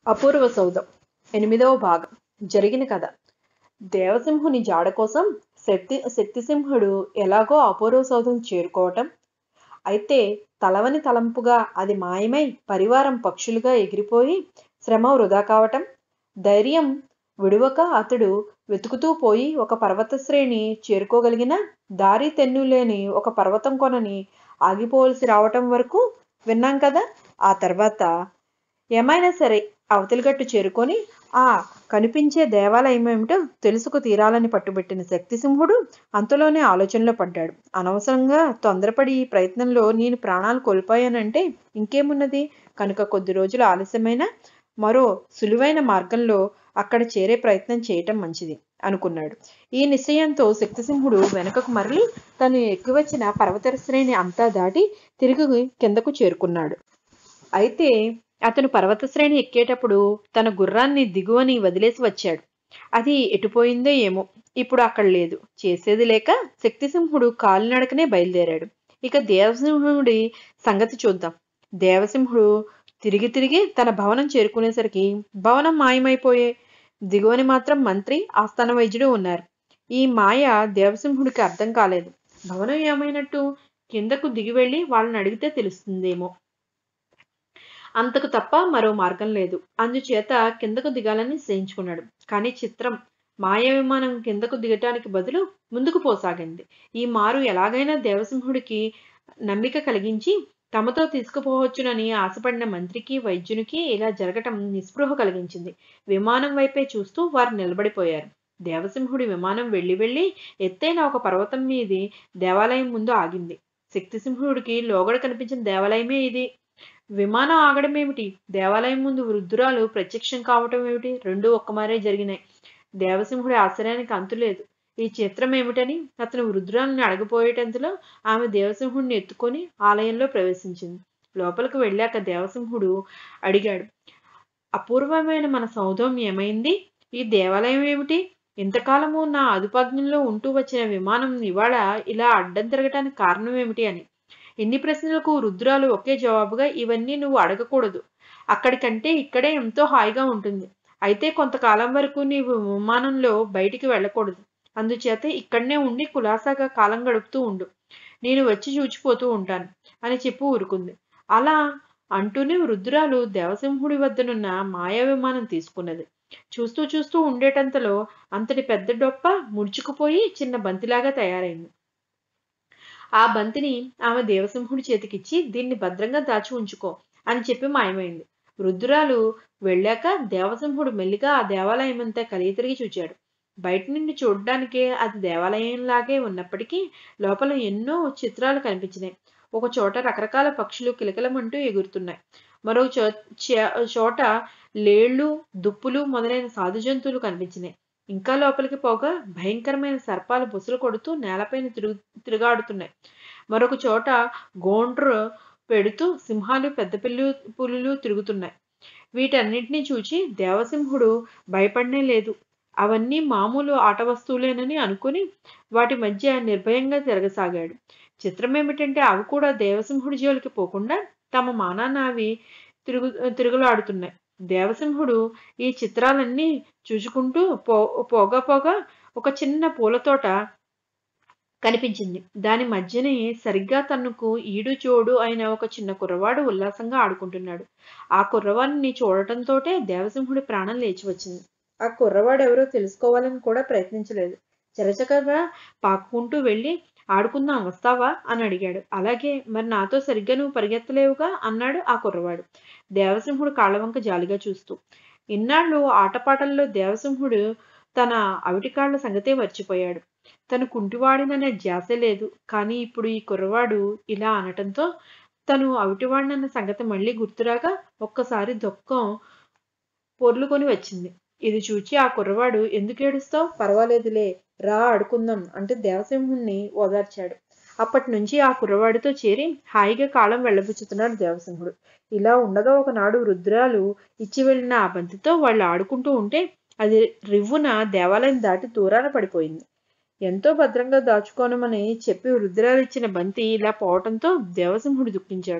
అపూర్వ సౌధం 8వ భాగం. జరిగిన కథ. దేవసింహుని జాడ కోసం శక్తిసింహుడు ఎలాగో అపూర్వ సౌధం చేరుకోవటం, అయితే తలవని తలంపుగా అది మాయమై పరివారం పక్షులుగా ఎగిరిపోయి శ్రమ వృధా కావటం, ధైర్యం విడువక అతడు వెతుకుతూ పోయి ఒక పర్వత శ్రేణి చేరుకోగలిగిన దారి తెన్నులేని ఒక పర్వతం కొనని ఆగిపోవలసి రావటం వరకు విన్నాం కదా. ఆ తర్వాత ఏమైనా సరే అవతలిగట్టు చేరుకొని ఆ కనిపించే దేవాలయం ఏమిటో తెలుసుకు తీరాలని పట్టుబట్టిన శక్తిసింహుడు అంతలోనే ఆలోచనలో పడ్డాడు. అనవసరంగా తొందరపడి ఈ ప్రయత్నంలో నేను ప్రాణాలు కోల్పోయానంటే ఇంకేమున్నది కనుక కొద్ది రోజులు ఆలస్యమైన మరో సులువైన మార్గంలో అక్కడ చేరే ప్రయత్నం చేయటం మంచిది అనుకున్నాడు. ఈ నిశ్చయంతో శక్తిసింహుడు వెనుకకు మరలి తను ఎక్కువచ్చిన పర్వత శ్రేణి అంతా దాటి తిరిగి కిందకు చేరుకున్నాడు. అయితే అతను పర్వత శ్రేణి ఎక్కేటప్పుడు తన గుర్రాన్ని దిగువని వదిలేసి వచ్చాడు. అది ఎటుపోయిందో ఏమో, ఇప్పుడు అక్కడ లేదు. చేసేది లేక శక్తిసింహుడు కాలినడకనే బయలుదేరాడు. ఇక దేవసింహుడి సంగతి చూద్దాం. దేవసింహుడు తిరిగి తన భవనం చేరుకునేసరికి భవనం మాయమైపోయే. దిగువని మాత్రం మంత్రి, ఆస్థాన వైద్యుడు ఉన్నారు. ఈ మాయ దేవసింహుడికి అర్థం కాలేదు. భవనం ఏమైనట్టు? కిందకు దిగి వెళ్ళి వాళ్ళని అడిగితే తెలుస్తుందేమో. అంతకు తప్ప మరో మార్గం లేదు. అందుచేత కిందకు దిగాలని నిశ్చయించుకున్నాడు. కానీ చిత్రం, మాయ విమానం కిందకు దిగటానికి బదులు ముందుకు పోసాగింది. ఈ మారు ఎలాగైనా దేవసింహుడికి నమ్మిక కలిగించి తమతో తీసుకుపోవచ్చునని ఆశపడిన మంత్రికి, వైద్యునికి ఇలా జరగటం నిస్పృహ కలిగించింది. విమానం వైపే చూస్తూ వారు నిలబడిపోయారు. దేవసింహుడి విమానం వెళ్ళి ఎత్తైన ఒక పర్వతం మీది దేవాలయం ముందు ఆగింది. శక్తిసింహుడికి లోగడ కనిపించిన దేవాలయమే ఇది. విమానం ఆగడం ఏమిటి, దేవాలయం ముందు వృద్ధురాలు ప్రత్యక్షం కావటం ఏమిటి, రెండూ ఒక్కమారే జరిగినాయి. దేవసింహుడి ఆశ్చర్యానికి అంతులేదు. ఈ చిత్రం ఏమిటని అతను వృద్ధురాలని అడగపోయేటంతలో ఆమె దేవసింహుడిని ఎత్తుకొని ఆలయంలో ప్రవేశించింది. లోపలికి వెళ్ళాక దేవసింహుడు అడిగాడు, అపూర్వమైన మన సౌధం ఏమైంది? ఈ దేవాలయం ఏమిటి? ఇంతకాలము నా అదుపాజ్ఞంలో ఉంటూ వచ్చిన విమానం ఇవాళ ఇలా అడ్డం తిరగటానికి కారణం ఏమిటి అని. ఇన్ని ప్రశ్నలకు వృద్ధురాలు ఒకే జవాబుగా, ఇవన్నీ నువ్వు అడగకూడదు. అక్కడికంటే ఇక్కడే ఎంతో హాయిగా ఉంటుంది. అయితే కొంతకాలం వరకు నీవు విమానంలో బయటికి వెళ్ళకూడదు. అందుచేత ఇక్కడనే ఉండి కులాసాగా కాలం గడుపుతూ ఉండు. నేను వచ్చి చూచిపోతూ ఉంటాను అని చెప్పి ఊరుకుంది. అలా అంటూనే వృద్ధురాలు దేవసింహుడి వద్దనున్న మాయా విమానం తీసుకున్నది. చూస్తూ ఉండేటంతలో అంతటి పెద్ద డొప్ప ముడుచుకుపోయి చిన్న బంతిలాగా తయారైంది. ఆ బంతిని ఆమె దేవసింహుడి చేతికిచ్చి, దీన్ని భద్రంగా దాచి ఉంచుకో అని చెప్పి మాయమైంది. వృద్ధురాలు వెళ్ళాక దేవసింహుడు మెల్లిగా ఆ దేవాలయం అంతా కలిగి తిరిగి చూచాడు. బయట నుండి చూడడానికే అది దేవాలయంలాగే ఉన్నప్పటికీ లోపల ఎన్నో చిత్రాలు కనిపించినాయి. ఒక చోట రకరకాల పక్షులు కిలకిలమంటూ ఎగురుతున్నాయి. మరో చోట లేళ్లు, దుప్పులు మొదలైన సాధు జంతువులు కనిపించినాయి. ఇంకా లోపలికి పోగా భయంకరమైన సర్పాలు బుసలు కొడుతూ నేలపైన తిరుగాడుతున్నాయి. మరొక చోట గోండ్రు పెడుతూ సింహాలు, పెద్ద పులులు తిరుగుతున్నాయి. వీటన్నిటినీ చూచి దేవసింహుడు భయపడనే లేదు. అవన్నీ మామూలు ఆట వస్తువులేనని అనుకుని వాటి మధ్య నిర్భయంగా తిరగసాగాడు. చిత్రమేమిటంటే అవి కూడా దేవసింహుడి జోలికి పోకుండా తమ మానాన అవి తిరుగులాడుతున్నాయి. దేవసింహుడు ఈ చిత్రాలన్నీ చూచుకుంటూ పోగా ఒక చిన్న పూల తోట కనిపించింది. దాని మధ్యనే సరిగ్గా తనకు ఈడు జోడు అయిన ఒక చిన్న కుర్రవాడు ఉల్లాసంగా ఆడుకుంటున్నాడు. ఆ కుర్రవాడిని చూడటంతోటే దేవసింహుడి ప్రాణం లేచి వచ్చింది. ఆ కుర్రవాడు ఎవరో తెలుసుకోవాలని కూడా ప్రయత్నించలేదు. చకచకగా పాక్కుంటూ వెళ్ళి, ఆడుకుందాం వస్తావా అని అడిగాడు. అలాగే, మరి నాతో సరిగ్గా నువ్వు పరిగెత్తలేవుగా అన్నాడు ఆ కుర్రవాడు దేవసింహుడు కాళ్ళవంక జాలిగా చూస్తూ. ఇన్నాళ్ళు ఆటపాటల్లో దేవసింహుడు తన అవిటికాళ్ల సంగతే మర్చిపోయాడు. తను కుంటివాడిననే ధ్యాసే లేదు. కానీ ఇప్పుడు ఈ కుర్రవాడు ఇలా అనటంతో తను అవిటివాడినన్న సంగతి మళ్ళీ గుర్తురాగా ఒక్కసారి దుఃఖం పొర్లుకొని వచ్చింది. ఇది చూచి ఆ కుర్రవాడు, ఎందుకు ఏడుస్తావు, పర్వాలేదులే, రా ఆడుకుందాం అంటే దేవసింహుణ్ణి ఓదార్చాడు. అప్పటి నుంచి ఆ కుర్రవాడితో చేరి హాయిగా కాలం వెళ్ళబుచ్చుతున్నాడు దేవసింహుడు. ఇలా ఉండగా ఒకనాడు వృద్ధురాలు ఇచ్చి వెళ్ళిన ఆ బంతితో వాళ్ళు ఆడుకుంటూ ఉంటే అది రివ్వున దేవాలయం దాటి దూరాన పడిపోయింది. ఎంతో భద్రంగా దాచుకోనమని చెప్పి వృద్ధురాలు ఇచ్చిన బంతి ఇలా పోవటంతో దేవసింహుడు దుఃఖించాడు.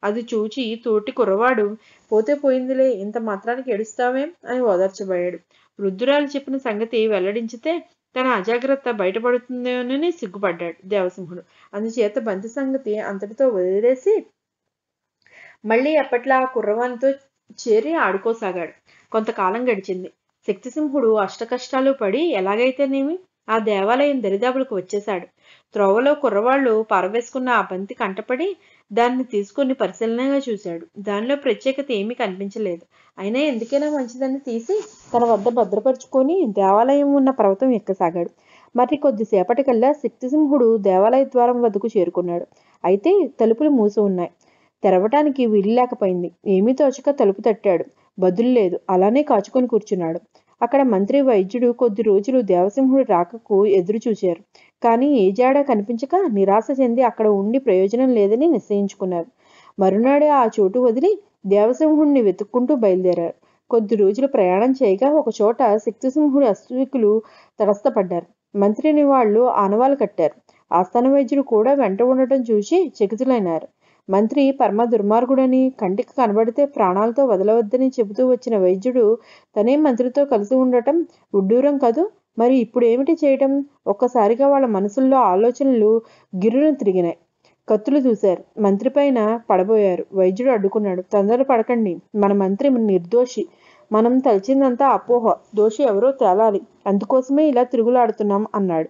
అది చూచి తోటి కుర్రవాడు, పోతే పోయిందిలే, ఇంత మాత్రానికి ఏడుస్తావేం అని ఓదార్చబోయాడు. వృద్ధురాలు చెప్పిన సంగతి వెల్లడించితే తన అజాగ్రత్త బయటపడుతుందేమోనని సిగ్గుపడ్డాడు దేవసింహుడు. అందుచేత బంతి సంగతి అంతటితో వదిలేసి మళ్ళీ ఎప్పట్లా ఆ కుర్రవానితో చేరి ఆడుకోసాగాడు. కొంతకాలం గడిచింది. శక్తిసింహుడు అష్టకష్టాలు పడి ఎలాగైతేనేమి ఆ దేవాలయం దరిదాపులకు వచ్చేశాడు. త్రోవలో కుర్రవాళ్ళు పారవేసుకున్న ఆ బంతి కంటపడి దాన్ని తీసుకుని పరిశీలనగా చూశాడు. దానిలో ప్రత్యేకత ఏమీ కనిపించలేదు. అయినా ఎందుకైనా మంచిదని తీసి తన వద్ద భద్రపరుచుకొని దేవాలయం ఉన్న పర్వతం ఎక్కసాగాడు. మరి కొద్దిసేపటికల్లా శక్తిసింహుడు దేవాలయ ద్వారం వద్దకు చేరుకున్నాడు. అయితే తలుపులు మూసి ఉన్నాయి. తెరవటానికి వీలు లేకపోయింది. ఏమీ తోచక తలుపు తట్టాడు. బదులు లేదు. అలానే కాచుకొని కూర్చున్నాడు. అక్కడ మంత్రి వైద్యుడు కొద్ది రోజులు దేవసింహుడి రాకకు ఎదురు చూశారు. కానీ ఏ జాడా కనిపించక నిరాశ చెంది అక్కడ ఉండి ప్రయోజనం లేదని నిశ్చయించుకున్నారు. మరునాడే ఆ చోటు వదిలి దేవసింహుడిని వెతుక్కుంటూ బయలుదేరారు. కొద్ది రోజులు ప్రయాణం చేయగా ఒక చోట శక్తిసింహుడి అశ్వికులు తటస్థపడ్డారు. మంత్రిని వాళ్ళు ఆనవాలు కట్టారు. ఆస్థాన వైద్యుడు కూడా వెంట ఉండటం చూసి చకితులైనారు. మంత్రి పరమ దుర్మార్గుడని, కంటికి కనబడితే ప్రాణాలతో వదలవద్దని చెబుతూ వచ్చిన వైద్యుడు తనే మంత్రితో కలిసి ఉండటం ఉడ్డూరం కదూ. మరి ఇప్పుడు ఏమిటి చేయటం? ఒక్కసారిగా వాళ్ళ మనసుల్లో ఆలోచనలు గిర్రున తిరిగినాయి. కత్తులు చూశారు. మంత్రి పైన పడబోయారు. వైద్యుడు అడ్డుకున్నాడు. తొందర పడకండి. మన మంత్రి నిర్దోషి. మనం తలచిందంతా అపోహ. దోషి ఎవరో తేలాలి. అందుకోసమే ఇలా తిరుగులాడుతున్నాం అన్నాడు.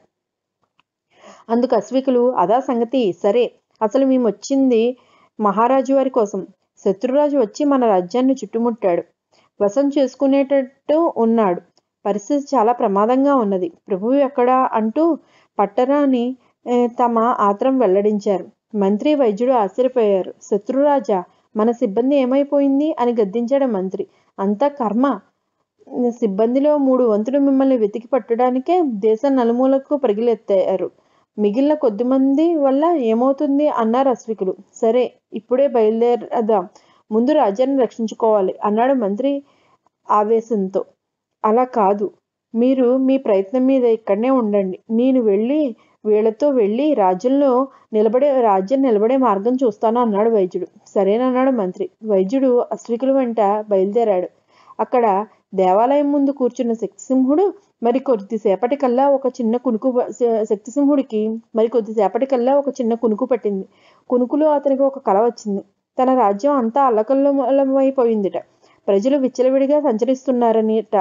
అందుకు అశ్వికులు, అదా సంగతి. సరే, అసలు మేమొచ్చింది మహారాజు వారి కోసం. శత్రురాజు వచ్చి మన రాజ్యాన్ని చుట్టుముట్టాడు. వశం చేసుకునేటట్టు ఉన్నాడు. పరిస్థితి చాలా ప్రమాదంగా ఉన్నది. ప్రభువు ఎక్కడా అంటూ పట్టరాని తమ ఆత్రం వెల్లడించారు. మంత్రి వైద్యుడు ఆశ్చర్యపోయారు. శత్రురాజా, మన సిబ్బంది ఏమైపోయింది అని గద్దించాడు మంత్రి. అంతా కర్మ. సిబ్బందిలో 3 వంతులు మిమ్మల్ని వెతికి పట్టడానికే దేశం నలుమూలకు పరిగెత్తారు. మిగిలిన కొద్దిమంది వల్ల ఏమవుతుంది అన్నారు అశ్వికులు. సరే, ఇప్పుడే బయలుదేరదాం. ముందు రాజ్యాన్ని రక్షించుకోవాలి అన్నాడు మంత్రి ఆవేశంతో. అలా కాదు. మీరు మీ ప్రయత్నం మీద ఇక్కడనే ఉండండి. నేను వీళ్లతో వెళ్ళి రాజ్యం నిలబడే మార్గం చూస్తాను అన్నాడు వైద్యుడు. సరేనన్నాడు మంత్రి. వైద్యుడు అశ్వికుల వెంట బయలుదేరాడు. అక్కడ దేవాలయం ముందు కూర్చున్న శక్తిసింహుడు మరి కొద్దిసేపటికల్లా ఒక చిన్న కునుకు పట్టింది. కునుకులో అతనికి ఒక కల వచ్చింది. తన రాజ్యం అంతా అల్లకల్లోలమైపోయిందిట. ప్రజలు విచ్చలవిడిగా సంచరిస్తున్నారనిట.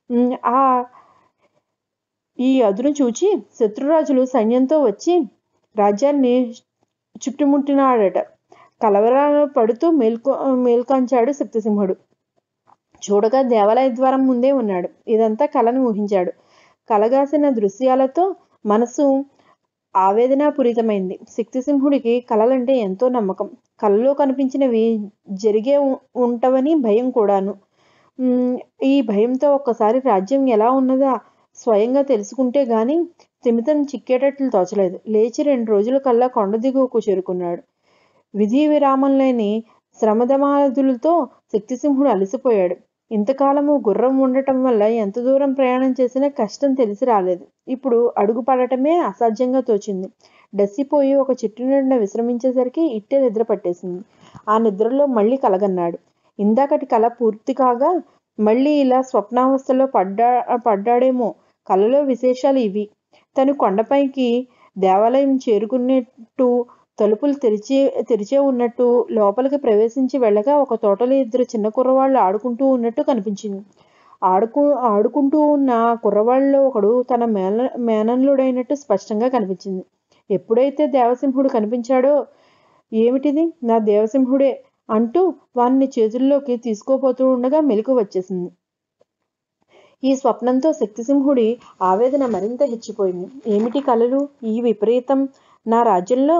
ఈ అదును చూచి శత్రురాజులు సైన్యంతో వచ్చి రాజ్యాన్ని చుట్టుముట్టినాడట. కలవరాలు పడుతూ మేల్కొంచాడు శక్తిసింహుడు. చూడగా దేవాలయ ద్వారం ముందే ఉన్నాడు. ఇదంతా కలను ఊహించాడు. కలగాసిన దృశ్యాలతో మనసు ఆవేదనాపూరితమైంది. శక్తిసింహుడికి కలలంటే ఎంతో నమ్మకం. కలలో కనిపించినవి జరిగే ఉంటవని భయం కూడాను. ఈ భయంతో ఒక్కసారి రాజ్యం ఎలా ఉన్నదా స్వయంగా తెలుసుకుంటే గాని స్థిమితం చిక్కేటట్లు తోచలేదు. లేచి 2 రోజుల కల్లా కొండ దిగువకు చేరుకున్నాడు. విధి విరామం లేని శ్రమదమాదులతో శక్తిసింహుడు అలసిపోయాడు. ఇంతకాలము గుర్రం ఉండటం వల్ల ఎంత దూరం ప్రయాణం చేసినా కష్టం తెలిసి రాలేదు. ఇప్పుడు అడుగు పడటమే అసాధ్యంగా తోచింది. డస్సిపోయి ఒక చెట్టు నిండా విశ్రమించేసరికి ఇట్టే నిద్ర పట్టేసింది. ఆ నిద్రలో మళ్ళీ కలగన్నాడు. ఇందాకటి కల పూర్తి కాగా మళ్ళీ ఇలా స్వప్నావస్థలో పడ్డాడేమో. కలలో విశేషాలు ఇవి. తను కొండపైకి దేవాలయం చేరుకున్నట్టు, తలుపులు తెరిచే ఉన్నట్టు, లోపలికి ప్రవేశించి వెళ్ళగా ఒక తోటలో 2 చిన్న కుర్రవాళ్ళు ఆడుకుంటూ ఉన్నట్టు కనిపించింది. ఆడుకుంటూ ఉన్న కుర్రవాళ్ళలో ఒకడు తన మేనల్లుడైనట్టు స్పష్టంగా కనిపించింది. ఎప్పుడైతే దేవసింహుడు కనిపించాడో, ఏమిటిది, నా దేవసింహుడే అంటూ వాణ్ణి చేతుల్లోకి తీసుకోపోతూ ఉండగా మెలకు వచ్చేసింది. ఈ స్వప్నంతో శక్తిసింహుడి ఆవేదన మరింత హెచ్చిపోయింది. ఏమిటి కలలు? ఈ విపరీతం! నా రాజ్యం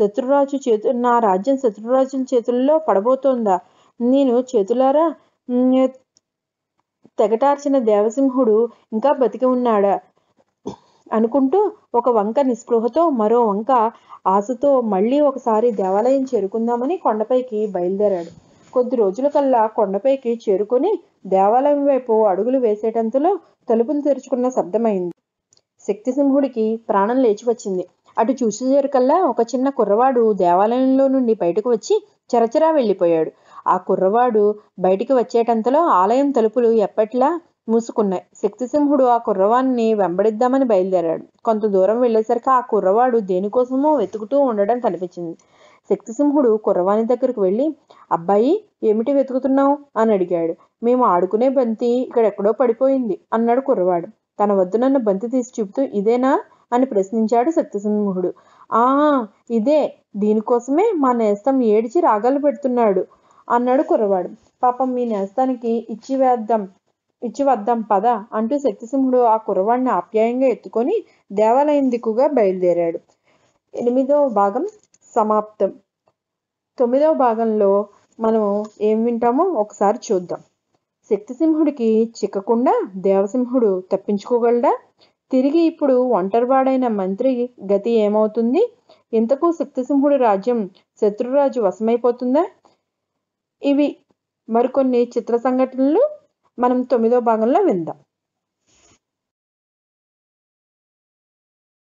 శత్రురాజుల చేతుల్లో పడబోతోందా? నేను చేతులారా తెగటార్చిన దేవసింహుడు ఇంకా బతికి ఉన్నాడా అనుకుంటూ ఒక వంక నిస్పృహతో, మరో వంక ఆశతో మళ్ళీ ఒకసారి దేవాలయం చేరుకుందామని కొండపైకి బయలుదేరాడు. కొద్ది రోజుల కల్లా కొండపైకి చేరుకొని దేవాలయం వైపు అడుగులు వేసేటంతలో తలుపులు తెరుచుకున్న శబ్దమైంది. శక్తిసింహుడికి ప్రాణం లేచి వచ్చింది. అటు చూసేసరికల్లా ఒక చిన్న కుర్రవాడు దేవాలయంలో నుండి బయటకు వచ్చి చరచరా వెళ్ళిపోయాడు. ఆ కుర్రవాడు బయటికి వచ్చేటంతలో ఆలయం తలుపులు ఎప్పట్లా మూసుకున్నాయి. శక్తిసింహుడు ఆ కుర్రవాణ్ణి వెంబడిద్దామని బయలుదేరాడు. కొంత దూరం వెళ్ళేసరికి ఆ కుర్రవాడు దేనికోసమో వెతుకుతూ ఉండడం కనిపించింది. శక్తిసింహుడు కుర్రవాణి దగ్గరకు వెళ్ళి, అబ్బాయి, ఏమిటి వెతుకుతున్నావు అని అడిగాడు. మేము ఆడుకునే బంతి ఇక్కడెక్కడో పడిపోయింది అన్నాడు కుర్రవాడు. తన వద్దునన్న బంతి తీసి చూపుతూ, ఇదేనా అని ప్రశ్నించాడు శక్తిసింహుడు. ఆ, ఇదే. దీనికోసమే మా నేస్తం ఏడిచి రాగాలు పెడుతున్నాడు అన్నాడు కుర్రవాడు. పాపం మీ నేస్తానికి ఇచ్చి వద్దాం పద అంటూ శక్తిసింహుడు ఆ కుర్రవాడిని ఆప్యాయంగా ఎత్తుకొని దేవాలయం దిక్కుగా బయలుదేరాడు. 8వ భాగం సమాప్తం. 9వ భాగంలో మనం ఏం వింటామో ఒకసారి చూద్దాం. శక్తిసింహుడికి చిక్కకుండా దేవసింహుడు తప్పించుకోగలడా? తిరిగి ఇప్పుడు ఒంటరివాడైన మంత్రి గతి ఏమవుతుంది? ఇంతకు శక్తిసింహుడి రాజ్యం శత్రురాజు వశమైపోతుందా? ఇవి మరికొన్ని చిత్ర సంఘటనలు మనం 9వ భాగంలో విందాం.